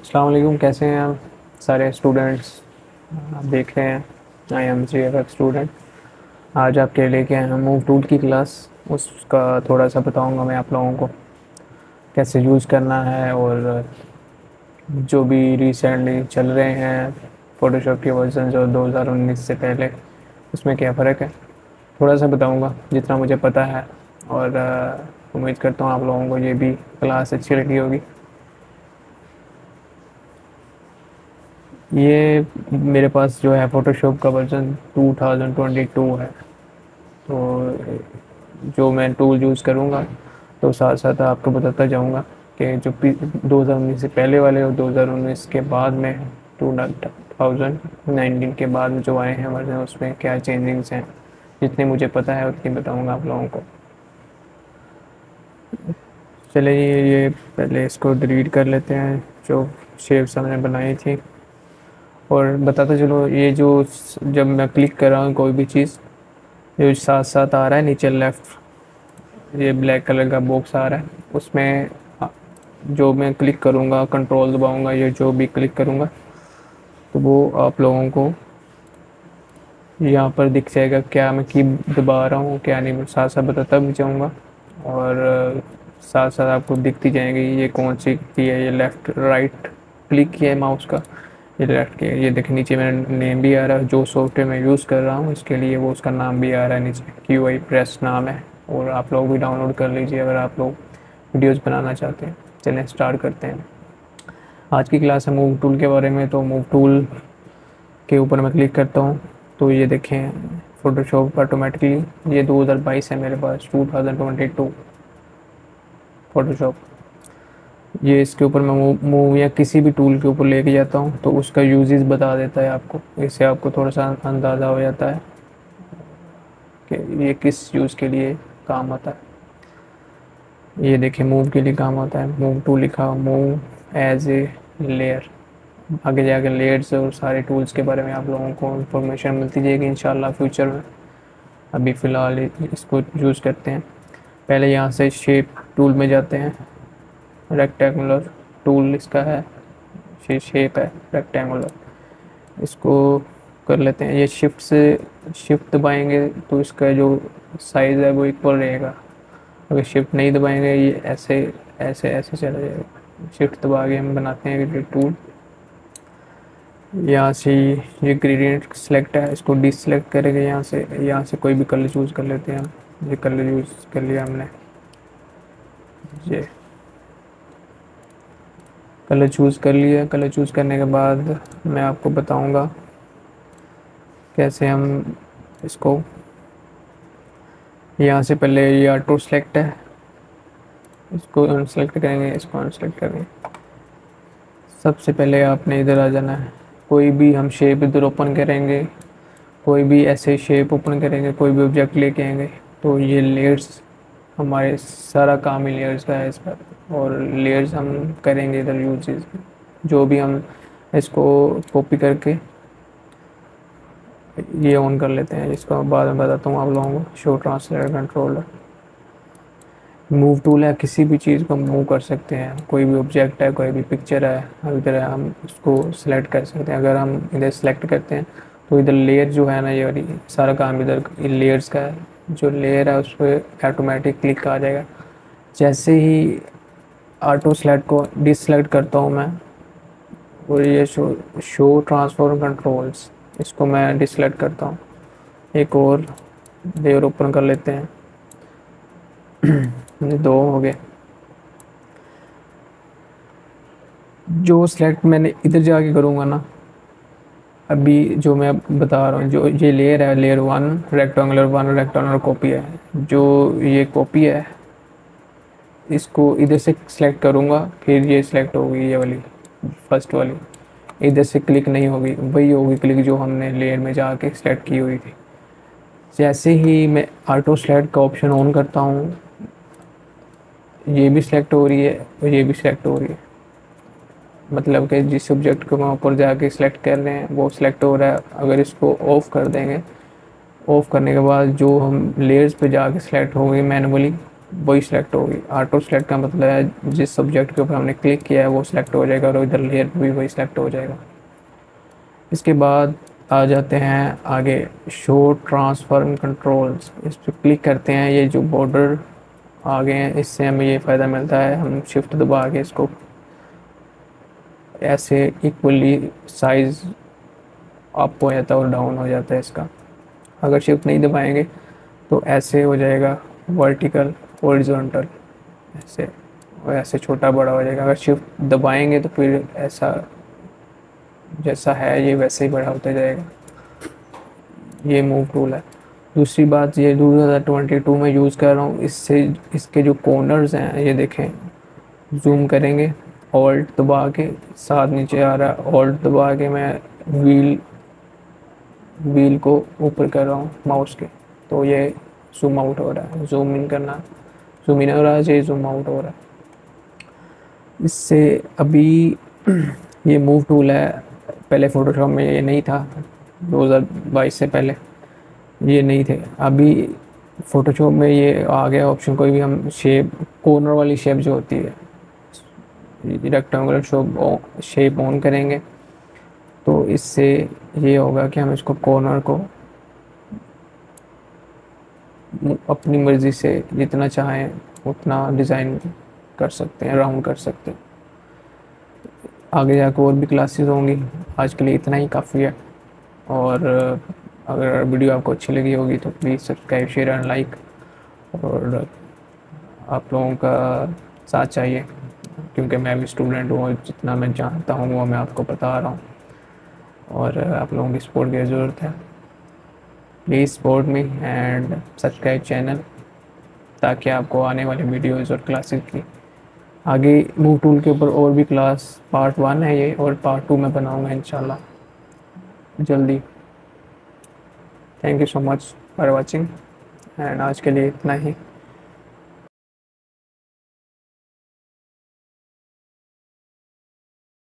अस्सलाम वालेकुम, कैसे हैं आप सारे स्टूडेंट्स। आप देख रहे हैं I M G F F student. आज आपके लेके आए हैं मूव टूल की क्लास। उसका थोड़ा सा बताऊंगा मैं आप लोगों को कैसे यूज़ करना है, और जो भी रिसेंटली चल रहे हैं फ़ोटोशॉप के वर्जन जो 2019 से पहले, उसमें क्या फ़र्क है थोड़ा सा बताऊंगा जितना मुझे पता है। और उम्मीद करता हूँ आप लोगों को ये भी क्लास अच्छी लगी होगी। ये मेरे पास जो है फ़ोटोशॉप का वर्ज़न 2022 है। तो जो मैं टूल यूज़ करूँगा तो साथ साथ आपको बताता जाऊँगा कि जो 2019 से पहले वाले और 2019 के बाद में 2019 के बाद जो आए हैं वर्जन, उसमें क्या चेंजिंग्स हैं, जितने मुझे पता है उतनी बताऊँगा आप लोगों को। चलिए ये पहले इसको डिलीट कर लेते हैं जो शेप्स हमने बनाई थी, और बताता चलो ये जो जब मैं क्लिक कर रहा हूँ कोई भी चीज़, जो साथ साथ आ रहा है नीचे लेफ़्ट, ये ब्लैक कलर का बॉक्स आ रहा है, उसमें जो मैं क्लिक करूँगा, कंट्रोल दबाऊँगा, ये जो भी क्लिक करूँगा तो वो आप लोगों को यहाँ पर दिख जाएगा क्या मैं की दबा रहा हूँ क्या नहीं। मैं साथ साथ बताता भी जाऊँगा, और साथ साथ आपको दिखती जाएंगी ये कौन सी की है। ये लेफ़्ट राइट क्लिक किया है माउस का, ये लेफ्ट के, ये देखिए नीचे मेरा नेम भी आ रहा है, जो सॉफ्टवेयर मैं यूज़ कर रहा हूँ इसके लिए वो उसका नाम भी आ रहा है नीचे, QI प्रेस नाम है। और आप लोग भी डाउनलोड कर लीजिए अगर आप लोग वीडियोज़ बनाना चाहते हैं। चलें स्टार्ट करते हैं आज की क्लास है मूव टूल के बारे में। तो मूव टूल के ऊपर मैं क्लिक करता हूँ तो ये देखें फ़ोटोशॉप ऑटोमेटिकली, ये 2022 है मेरे पास, 2022 फ़ोटोशॉप। ये इसके ऊपर मैं मूव या किसी भी टूल के ऊपर लेके जाता हूँ तो उसका यूजेस बता देता है आपको। इससे आपको थोड़ा सा अंदाज़ा हो जाता है कि ये किस यूज़ के लिए काम आता है। ये देखिए मूव के लिए काम आता है, मूव टू लिखा, मूव एज ए लेयर। आगे जाकर लेयर्स और सारे टूल्स के बारे में आप लोगों को इंफॉर्मेशन मिलती जाएगी इंशाल्लाह फ्यूचर में। अभी फ़िलहाल इसको यूज़ करते हैं। पहले यहाँ से शेप टूल में जाते हैं, रेक्टेंगुलर टूल इसका है, ये शेप है रेक्टेंगुलर, इसको कर लेते हैं। ये शिफ्ट दबाएंगे तो इसका जो साइज़ है वो इक्वल रहेगा। अगर शिफ्ट नहीं दबाएंगे ये ऐसे ऐसे ऐसे चला जाएगा। शिफ्ट दबा के हम बनाते हैं ये टूल। यहाँ से ये ग्रेडियंट सेलेक्ट है, इसको डिसलेक्ट करेंगे। यहाँ से कोई भी कलर चूज़ कर लेते हैं हम। ये कलर यूज़ कर लिया हमने, ये कलर चूज़ कर लिया। कलर चूज़ करने के बाद मैं आपको बताऊंगा कैसे हम इसको, यहाँ से पहले ये ऑटो सेलेक्ट है, इसको अनसेलेक्ट करेंगे, इसको अनसेलेक्ट करेंगे। सबसे पहले आपने इधर आ जाना है। कोई भी हम शेप इधर ओपन करेंगे, कोई भी ऐसे शेप ओपन करेंगे, कोई भी ऑब्जेक्ट लेके आएंगे तो ये लेयर्स, हमारे सारा काम ही लेयर्स का है इस पर। और लेयर्स हम करेंगे इधर यूजेस, जो भी हम इसको कॉपी करके ये ऑन कर लेते हैं। इसको बाद में बताता हूँ आप लोगों को। Show translator controller move tool है, किसी भी चीज़ को मूव कर सकते हैं। कोई भी ऑब्जेक्ट है, कोई भी पिक्चर है, इधर हम उसको सिलेक्ट कर सकते हैं। अगर हम इधर सेलेक्ट करते हैं तो इधर लेयर जो है ना, ये वाली सारा काम इधर लेयर्स का है। जो लेयर है उस पर ऑटोमेटिक क्लिक आ जाएगा। जैसे ही ऑटो सेलेक्ट को डिससेलेक्ट करता हूँ मैं, और ये शो ट्रांसफॉर्म कंट्रोल्स, इसको मैं डिससेलेक्ट करता हूँ। एक और लेयर ओपन कर लेते हैं। ये दो हो गए। जो सेलेक्ट मैंने इधर जाके करूँगा ना, अभी जो मैं बता रहा हूँ, जो ये लेयर है, लेयर 1 रेक्टेंगुलर कॉपी है। जो ये कॉपी है इसको इधर से सेलेक्ट करूँगा, फिर ये सिलेक्ट होगी, ये वाली फर्स्ट वाली इधर से क्लिक नहीं होगी, वही होगी क्लिक जो हमने लेयर में जाके सेलेक्ट की हुई थी। जैसे ही मैं ऑटो सेलेक्ट का ऑप्शन ऑन करता हूँ, ये भी सिलेक्ट हो रही है और ये भी सिलेक्ट हो रही है। मतलब कि जिस ऑब्जेक्ट को हम ऊपर जाके सिलेक्ट कर रहे हैं वो सिलेक्ट हो रहा है। अगर इसको ऑफ़ कर देंगे, ऑफ़ करने के बाद जो हम लेयर्स पे जाके सिलेक्ट होंगे मैनुअली, वही सिलेक्ट होगी। ऑटो सेलेक्ट का मतलब है जिस सब्जेक्ट के ऊपर हमने क्लिक किया है वो सिलेक्ट हो जाएगा और इधर लेयर भी वही सिलेक्ट हो जाएगा। इसके बाद आ जाते हैं आगे शो ट्रांसफॉर्म कंट्रोल्स। इस पर क्लिक करते हैं, ये जो बॉर्डर आ गए हैं इससे हमें ये फ़ायदा मिलता है, हम शिफ्ट दबा के इसको ऐसे इक्वली साइज़ अप हो जाता है और डाउन हो जाता है इसका। अगर शिफ्ट नहीं दबाएंगे तो ऐसे हो जाएगा वर्टिकल हॉरिजॉन्टल, ऐसे और ऐसे छोटा बड़ा हो जाएगा। अगर शिफ्ट दबाएंगे तो फिर ऐसा जैसा है ये वैसे ही बड़ा होता जाएगा। ये मूव टूल है। दूसरी बात, ये 2022 में यूज़ कर रहा हूँ, इससे इसके जो कॉर्नर्स हैं ये देखें, जूम करेंगे ऑल्ट दबा के, साथ नीचे आ रहा है, ऑल्ट दबा के मैं व्हील को ऊपर कर रहा हूँ माउस के, तो ये जूम आउट हो रहा है। जूम इन करना, जूम इन हो रहा है, ये जूम आउट हो रहा है। इससे अभी ये मूव टूल है, पहले फ़ोटोशॉप में ये नहीं था, 2022 से पहले ये नहीं थे। अभी फ़ोटोशॉप में ये आ गया ऑप्शन, कोई भी हम शेप, कॉर्नर वाली शेप जो होती है, रेक्टेंगुलर शेप ऑन करेंगे तो इससे ये होगा कि हम इसको कॉर्नर को अपनी मर्ज़ी से जितना चाहें उतना डिज़ाइन कर सकते हैं, राउंड कर सकते हैं। आगे जाकर और भी क्लासेस होंगी, आज के लिए इतना ही काफ़ी है। और अगर वीडियो आपको अच्छी लगी होगी तो please subscribe, share and like. और आप लोगों का साथ चाहिए क्योंकि मैं भी स्टूडेंट हूँ और जितना मैं जानता हूँ वो मैं आपको बता रहा हूँ, और आप लोगों की सपोर्ट की ज़रूरत है। Please support me and subscribe channel, ताकि आपको आने वाले वीडियोज़ और क्लासेस की आगे मूव टूल के ऊपर और भी क्लास पार्ट 1 है ये, और पार्ट 2 में बनाऊँगा इंशाल्लाह जल्दी। Thank you so much for watching and आज के लिए इतना ही।